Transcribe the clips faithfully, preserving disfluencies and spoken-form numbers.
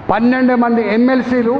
పన్నెండు మంది ఎమ్మెల్సీలు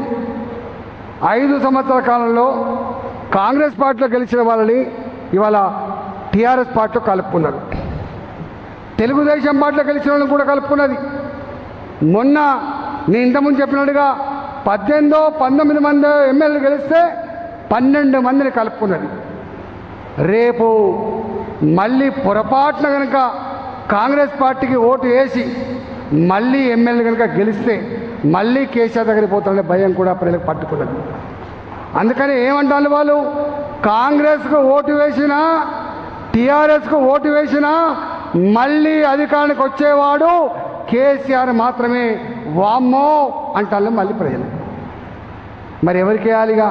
ఐదు సంవత్సరాల కాలంలో కాంగ్రెస్ పార్టీలో గెలిచిన వాళ్ళని ఇవాళ టీఆర్ఎస్ పార్టీలో కలుపుకున్నారు. తెలుగుదేశం పార్టీలో గెలిచిన వాళ్ళని కూడా కలుపుకున్నది. మొన్న నేను ఇంతకుముందు చెప్పినట్టుగా పద్దెనిమిదో పంతొమ్మిది మంది ఎమ్మెల్యేలు గెలిస్తే పన్నెండు మందిని కలుపుకున్నది. రేపు మళ్ళీ పొరపాటున కనుక కాంగ్రెస్ పార్టీకి ఓటు వేసి మళ్ళీ ఎమ్మెల్యే కనుక గెలిస్తే మళ్ళీ కేసీఆర్ దగ్గరికి పోతారనే భయం కూడా ప్రజలకు పట్టుకున్నది. అందుకని ఏమంటారు వాళ్ళు, కాంగ్రెస్కు ఓటు వేసినా టీఆర్ఎస్కు ఓటు వేసినా మళ్ళీ అధికారానికి వచ్చేవాడు కేసీఆర్ మాత్రమే, వామ్మో అంటారు మళ్ళీ ప్రజలు. మరి ఎవరికి వేయాలిగా?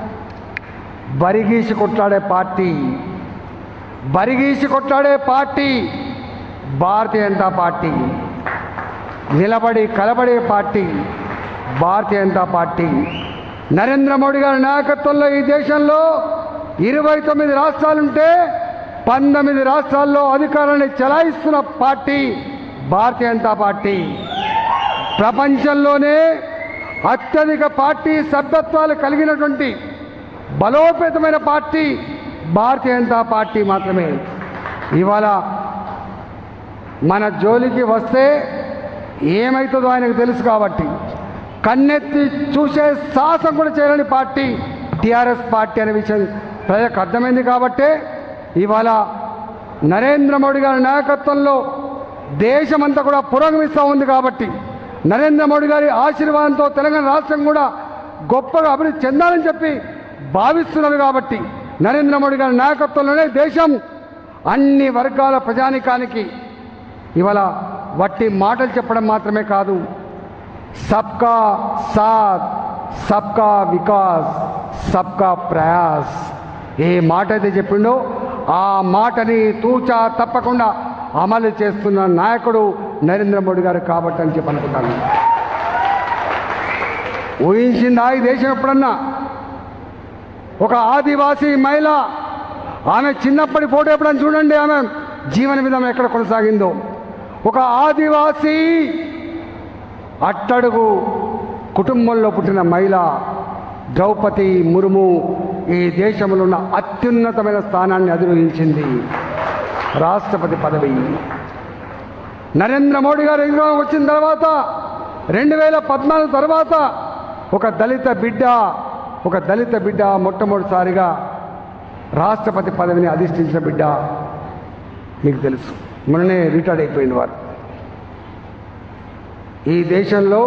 బరిగీసి కొట్లాడే పార్టీ బరిగీసి కొట్లాడే పార్టీ భారతీయ జనతా పార్టీ, నిలబడి కలబడే పార్టీ భారతీయ జనతా పార్టీ. నరేంద్ర మోడీ గారి నాయకత్వంలో ఈ దేశంలో ఇరవై తొమ్మిది రాష్ట్రాలుంటే పంతొమ్మిది రాష్ట్రాల్లో అధికారాన్ని చెలాయిస్తున్న పార్టీ భారతీయ జనతా పార్టీ. ప్రపంచంలోనే అత్యధిక పార్టీ సభ్యత్వాలు కలిగినటువంటి బలోపేతమైన పార్టీ భారతీయ జనతా పార్టీ మాత్రమే. ఇవాళ మన జోలికి వస్తే ఏమవుతుందో ఆయనకు తెలుసు కాబట్టి కన్నెత్తి చూసే సాహసం కూడా చేయలేని పార్టీ టీఆర్ఎస్ పార్టీ అనే విషయం ప్రజలకు అర్థమైంది. కాబట్టే ఇవాళ నరేంద్ర మోడీ గారి నాయకత్వంలో దేశమంతా కూడా పురోగమిస్తూ ఉంది. కాబట్టి నరేంద్ర మోడీ గారి ఆశీర్వాదంతో తెలంగాణ రాష్ట్రం కూడా గొప్పగా అభివృద్ధి చెందాలని చెప్పి భావిస్తున్నారు. కాబట్టి నరేంద్ర మోడీ గారి నాయకత్వంలోనే దేశం అన్ని వర్గాల ప్రజానికానికి ఇవాళ వట్టి మాటలు చెప్పడం మాత్రమే కాదు, సబ్కా సాత్ సబ్కా వికాస్ సబ్కా ప్రయాస్ ఏ మాట అయితే చెప్పిండో ఆ మాటని తూచా తప్పకుండా అమలు చేస్తున్న నాయకుడు నరేంద్ర మోడీ గారు కాబట్టి అని చెప్పి అనుకుంటాను. ఊహించిందా ఈ దేశం ఎప్పుడన్నా? ఒక ఆదివాసీ మహిళ, ఆమె చిన్నప్పటి ఫోటో ఎప్పుడన్నా చూడండి, ఆమె జీవన విధానం ఎక్కడ కొనసాగిందో. ఒక ఆదివాసీ అట్టడుగు కుటుంబంలో పుట్టిన మహిళ ద్రౌపది ముర్ము ఈ దేశంలో ఉన్న అత్యున్నతమైన స్థానాన్ని అధిరోహించింది, రాష్ట్రపతి పదవి. నరేంద్ర మోడీ గారు అధికారం వచ్చిన తర్వాత రెండు వేల పద్నాలుగు తర్వాత ఒక దళిత బిడ్డ ఒక దళిత బిడ్డ మొట్టమొదటిసారిగా రాష్ట్రపతి పదవిని అధిష్ఠించిన బిడ్డ మీకు తెలుసు. మొన్ననే రిటైర్డ్ అయిపోయింది వారు. ఈ దేశంలో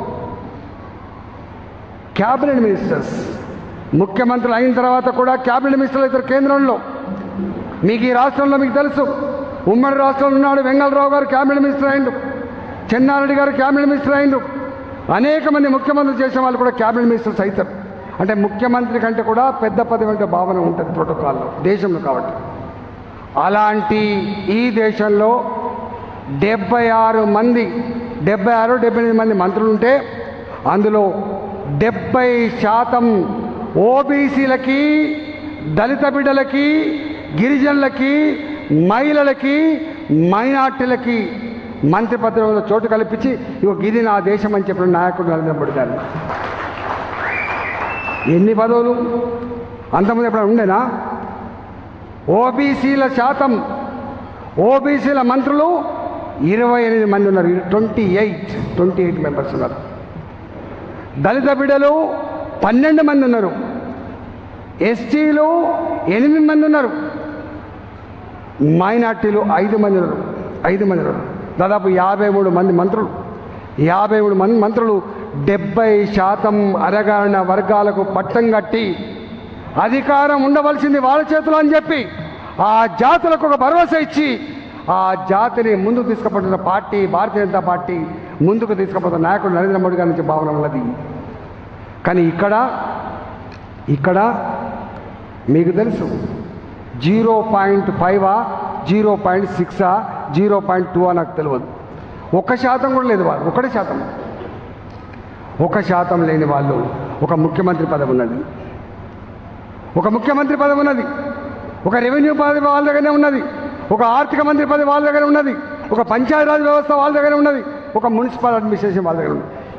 క్యాబినెట్ మినిస్టర్స్, ముఖ్యమంత్రులు అయిన తర్వాత కూడా క్యాబినెట్ మినిస్టర్లు అవుతారు కేంద్రంలో. మీకు ఈ రాష్ట్రంలో మీకు తెలుసు, ఉమ్మడి రాష్ట్రంలో ఉన్నాడు వెంగళరావు గారు క్యాబినెట్ మినిస్టర్ అయిండు, చెన్నారెడ్డి గారు క్యాబినెట్ మినిస్టర్ అయిండు, అనేక మంది ముఖ్యమంత్రులు చేసిన వాళ్ళు కూడా క్యాబినెట్ మినిస్టర్స్ అవుతారు. అంటే ముఖ్యమంత్రి కంటే కూడా పెద్ద పదవి అంటే భావన ఉంటుంది ప్రోటోకాల్లో దేశంలో. కాబట్టి అలాంటి ఈ దేశంలో డెబ్బై ఆరు మంది డెబ్బై ఆరు డెబ్బై ఎనిమిది మంది మంత్రులు ఉంటే అందులో డెబ్బై శాతం ఓబీసీలకి, దళిత బిడ్డలకి, గిరిజనులకి, మహిళలకి, మైనార్టీలకి మంత్రి పదవుల్లో చోటు కల్పించి ఇగో ఇది నా దేశం అని చెప్పిన నాయకుడు నరేంద్ర మోడీ గారు. ఎన్ని పదవులు అంతకుముందు ఎప్పుడైనా ఉండేనా? ఓబీసీల శాతం, ఓబీసీల మంత్రులు ఇరవై ఎనిమిది మంది ఉన్నారు, twenty eight twenty eight members ఉన్నారు. దళిత బిడ్డలు పన్నెండు మంది ఉన్నారు, ఎస్టీలు ఎనిమిది మంది ఉన్నారు, మైనార్టీలు ఐదు మంది ఉన్నారు ఐదు మంది ఉన్నారు దాదాపు యాభై మూడు మంది మంత్రులు యాభై మూడు మంది మంత్రులు డెబ్బై శాతం అరగాన వర్గాలకు పట్టం కట్టి అధికారం ఉండవలసింది వాళ్ళ చేతులు అని చెప్పి ఆ జాతులకు ఒక భరోసా ఇచ్చి ఆ జాతిని ముందుకు తీసుకుపోతున్న పార్టీ భారతీయ జనతా పార్టీ, ముందుకు తీసుకుపోతున్న నాయకుడు నరేంద్ర మోడీ గారి నుంచి భావన ఉన్నది. కానీ ఇక్కడ ఇక్కడ మీకు తెలుసు జీరో పాయింట్ ఫైవా జీరో పాయింట్ సిక్సా జీరో పాయింట్ టూ నాకు తెలియదు, ఒక్క శాతం కూడా లేదు. వాళ్ళు ఒకటే శాతం ఒక శాతం లేని వాళ్ళు ఒక ముఖ్యమంత్రి పదవి ఉన్నది, ఒక ముఖ్యమంత్రి పదవి ఉన్నది, ఒక రెవెన్యూ పదవి వాళ్ళ దగ్గరనే ఉన్నది, ఒక ఆర్థిక మంత్రి పదవి వాళ్ళ దగ్గర ఉన్నది, ఒక పంచాయతీరాజ్ వ్యవస్థ వాళ్ళ దగ్గర ఉన్నది, ఒక మున్సిపల్ అడ్మినిస్ట్రేషన్ వాళ్ళ దగ్గర ఉన్నది.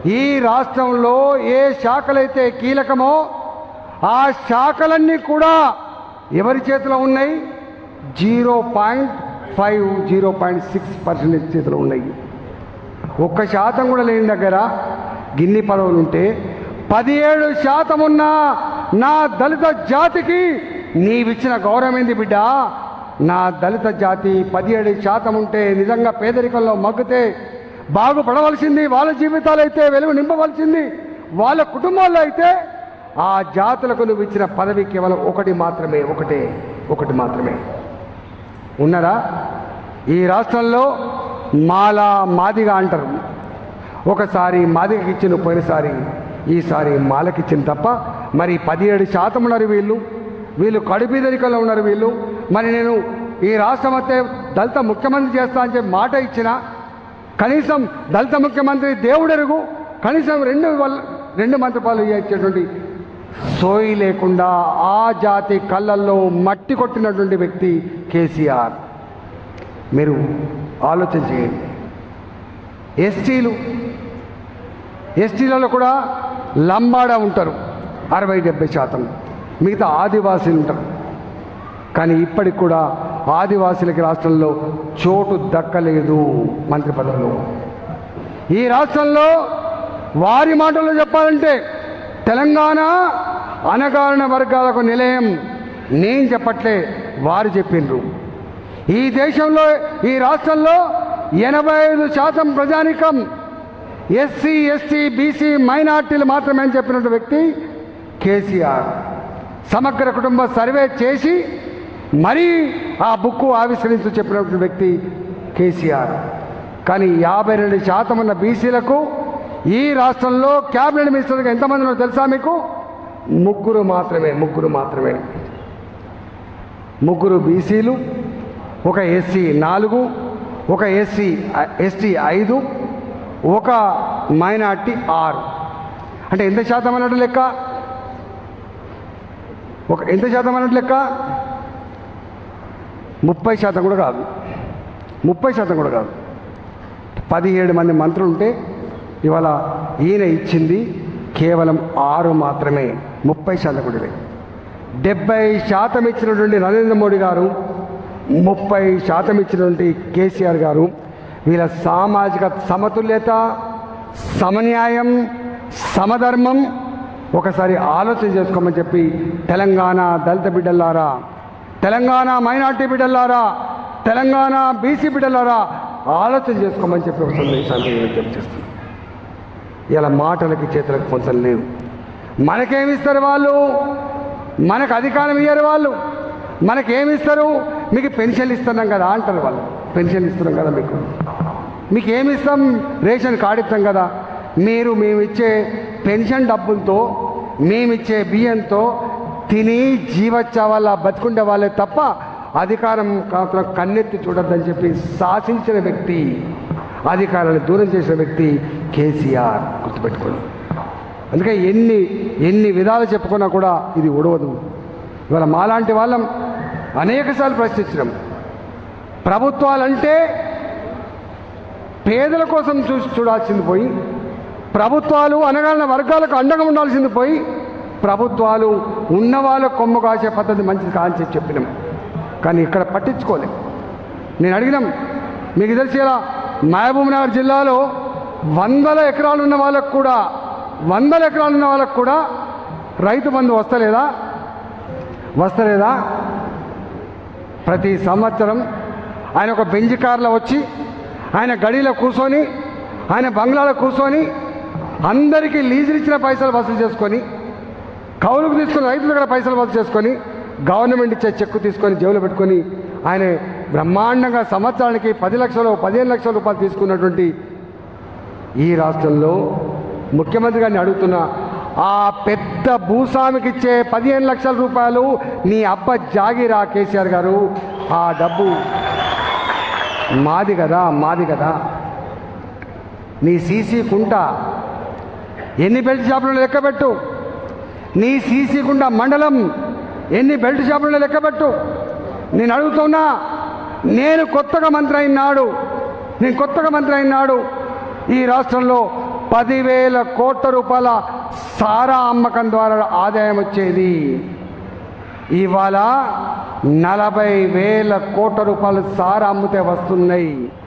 ఈ రాష్ట్రంలో ఏ శాఖలైతే కీలకమో ఆ శాఖలన్నీ కూడా ఎవరి చేతిలో ఉన్నాయి? Zero point five zero point six percentage చేతిలో ఉన్నాయి. ఒక్క శాతం కూడా లేని దగ్గర గిన్ని పదవులు ఉంటే పదిహేడు శాతం ఉన్న నా దళిత జాతికి నీవిచ్చిన గౌరవం ఏంది బిడ్డ? నా దళిత జాతి పదిహేడు శాతం ఉంటే నిజంగా పేదరికంలో మగ్గితే బాగుపడవలసింది, వాళ్ళ జీవితాలు అయితే వెలుగు నింపవలసింది వాళ్ళ కుటుంబాల్లో అయితే, ఆ జాతులకు నువ్వు ఇచ్చిన పదవి కేవలం ఒకటి మాత్రమే, ఒకటే ఒకటి మాత్రమే. ఉన్నారా? ఈ రాష్ట్రంలో మాలా మాదిగా అంటారు. ఒకసారి మాదిగకి ఇచ్చిన పోయినసారి, ఈసారి మాలకిచ్చిన తప్ప మరి పదిహేడు శాతం ఉన్నారు వీళ్ళు. వీళ్ళు కడుపీదరికల్లో ఉన్నారు వీళ్ళు. మరి నేను ఈ రాష్ట్రం వస్తే దళిత ముఖ్యమంత్రి చేస్తా అని చెప్పి మాట ఇచ్చిన, కనీసం దళిత ముఖ్యమంత్రి దేవుడెరుగు, కనీసం రెండు రెండు మంత్రి పదవులు ఇచ్చేటువంటి సోయి లేకుండా ఆ జాతి కళ్ళల్లో మట్టి కొట్టినటువంటి వ్యక్తి కేసీఆర్. మీరు ఆలోచన చేయండి. ఎస్టీలు ఎస్టీలలో కూడా లంబాడా ఉంటారు అరవై డెబ్బై శాతం, మిగతా ఆదివాసీలు ఉంటారు. కానీ ఇప్పటికి కూడా ఆదివాసీలకి రాష్ట్రంలో చోటు దక్కలేదు మంత్రి పదవులు. ఈ రాష్ట్రంలో వారి మాటల్లో చెప్పాలంటే తెలంగాణ అణగారిన వర్గాలకు నిలయం. నేను చెప్పట్లే, వారు చెప్పిండ్రు. ఈ దేశంలో ఈ రాష్ట్రంలో ఎనభై ఐదు శాతం ప్రజానికం ఎస్సీ ఎస్టీ బీసీ మైనార్టీలు మాత్రమే అని చెప్పినటువంటి వ్యక్తి కేసీఆర్. సమగ్ర కుటుంబ సర్వే చేసి మరీ ఆ బుక్కు ఆవిష్కరించు చెప్పినటువంటి వ్యక్తి కేసీఆర్. కానీ యాభై రెండు శాతం ఉన్న బీసీలకు ఈ రాష్ట్రంలో క్యాబినెట్ మినిస్టర్గా ఎంతమంది ఉన్నారో తెలుసా మీకు? ముగ్గురు మాత్రమే ముగ్గురు మాత్రమే ముగ్గురు బీసీలు, ఒక ఎస్సీ నాలుగు, ఒక ఎస్సీ ఎస్టీ ఐదు, ఒక మైనార్టీ ఆరు. అంటే ఎంత శాతం అన్నట్టు లెక్క? ఒక ఎంత శాతం అన్నట్టు లెక్క? ముప్పై శాతం కూడా కాదు, ముప్పై శాతం కూడా కాదు. పదిహేడు మంది మంత్రులు ఉంటే ఇవాళ ఈయన ఇచ్చింది కేవలం ఆరు మాత్రమే, ముప్పై శాతం కూడా లేదు. డెబ్బై శాతం ఇచ్చినటువంటి నరేంద్ర మోడీ గారు, ముప్పై శాతం ఇచ్చినటువంటి కేసీఆర్ గారు, వీళ్ళ సామాజిక సమతుల్యత, సమన్యాయం, సమధర్మం ఒకసారి ఆలోచన చేసుకోమని చెప్పి తెలంగాణ దళిత బిడ్డలారా, తెలంగాణ మైనార్టీ బిడ్డలారా, తెలంగాణ బీసీ బిడ్డలారా ఆలోచన చేసుకోమని చెప్పి ఒక సందేశాన్ని విజ్ఞప్తి చేస్తున్నాను. ఇలా మాటలకి చేతులకు పొందలు లేవు. మనకేమిస్తారు వాళ్ళు? మనకు అధికారం ఇయ్యరు వాళ్ళు. మనకేమిస్తారు? మీకు పెన్షన్లు ఇస్తున్నాం కదా అంటారు వాళ్ళు. పెన్షన్ ఇస్తున్నాం కదా మీకు, మీకు ఏమి ఇస్తాం? రేషన్ కార్డు ఇస్తాం కదా. మీరు మేమిచ్చే పెన్షన్ డబ్బులతో, మేమిచ్చే బియ్యంతో తిని జీవచ్చావాళ్ళ బతుకుండే వాళ్ళే తప్ప అధికారం కాకుండా కన్నెత్తి చూడొద్దని చెప్పి శాసించిన వ్యక్తి, అధికారాన్ని దూరం చేసిన వ్యక్తి కేసీఆర్. గుర్తుపెట్టుకోండి. అందుకే ఎన్ని ఎన్ని విధాలు చెప్పుకున్నా కూడా ఇది ఉడవదు. ఇవాళ మాలాంటి వాళ్ళం అనేకసార్లు ప్రశ్నించడం, ప్రభుత్వాలంటే పేదల కోసం చూసి చూడాల్సింది పోయి, ప్రభుత్వాలు అనగారిన వర్గాలకు అండగా ఉండాల్సింది పోయి, ప్రభుత్వాలు ఉన్న వాళ్ళ కొమ్ము కాసే పద్ధతి మంచిది కాదని చెప్పి చెప్పినాం. కానీ ఇక్కడ పట్టించుకోలేం. నేను అడిగినాం, మీకు తెలిసి ఇలా మహబూబ్ నగర్ జిల్లాలో వందల ఎకరాలు ఉన్న వాళ్ళకు కూడా వందల ఎకరాలు ఉన్న వాళ్ళకు కూడా రైతు బంధు వస్తలేదా? వస్తలేదా? ప్రతి సంవత్సరం ఆయన ఒక బెంజ్ కార్లో వచ్చి, ఆయన గడిలో కూర్చొని, ఆయన బంగ్లాలో కూర్చొని అందరికీ లీజులు ఇచ్చిన పైసలు వసూలు చేసుకొని, కౌలుకు తీసుకుని రైతుల దగ్గర పైసలు వసూలు చేసుకొని, గవర్నమెంట్ ఇచ్చే చెక్కు తీసుకొని జేబులో పెట్టుకొని ఆయన బ్రహ్మాండంగా సంవత్సరానికి పది లక్షలు పదిహేను లక్షల రూపాయలు తీసుకున్నటువంటి ఈ రాష్ట్రంలో ముఖ్యమంత్రి గారిని అడుగుతున్నా, ఆ పెద్ద భూస్వామికి ఇచ్చే పదిహేను లక్షల రూపాయలు నీ అబ్బ జాగిరా కేసీఆర్ గారు, ఆ డబ్బు మాది కదా మాది కదా. నీ సీసీ కుంట ఎన్ని బెల్ట్ షాపులను లెక్కబెట్టు. నీ సీసీ కుంట మండలం ఎన్ని బెల్ట్ షాపులను లెక్కబెట్టు. నేను అడుగుతున్నా, నేను కొత్తగా మంత్రి అయినాడు నేను కొత్తగా మంత్రి అయినాడు ఈ రాష్ట్రంలో పదివేల కోట్ల రూపాయల సారా అమ్మకం ద్వారా ఆదాయం వచ్చేది. ఇవాళ నలభై వేల కోట్ల రూపాయలు సారా అమ్మితే వస్తున్నాయి.